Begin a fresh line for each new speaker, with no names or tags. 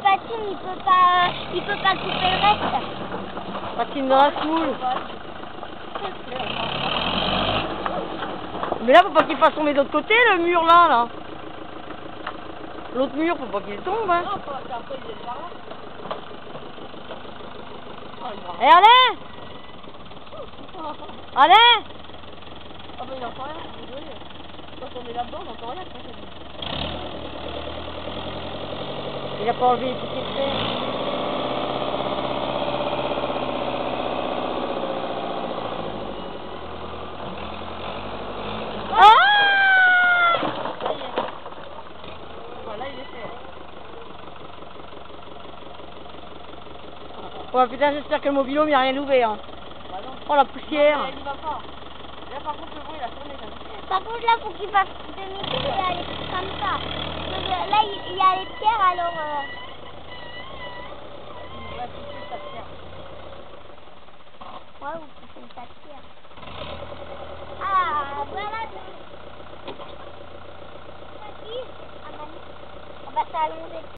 patine, il peut pas couper le reste.
Patine dans la foule. Mais là, faut pas qu'il fasse tomber de l'autre côté, le mur là. L'autre mur, faut pas qu'il tombe, hein.
Non, après, il est par là.
Eh, Alain! Alain!
Ah bah il entend rien, je suis désolé. Quand on est là-dedans, on n'entend rien.
Il a pas enlevé les piquets de fer.
Voilà, il est fait.
Ouais, putain, j'espère que le mobilhome, il n'y a rien ouvert. Hein.
Bah non.
Oh, la poussière.
Non, mais il y va pas. Là, par contre, le vent, il a tourné.
Par contre, là, faut qu'il fasse demi-tour et aller comme ça. Parce que là, il y a les pierres, alors...
Il va pousser sa pierre.
Ouais, vous poussez sa pierre. Ah, voilà. Ah, bah, ça a allongé.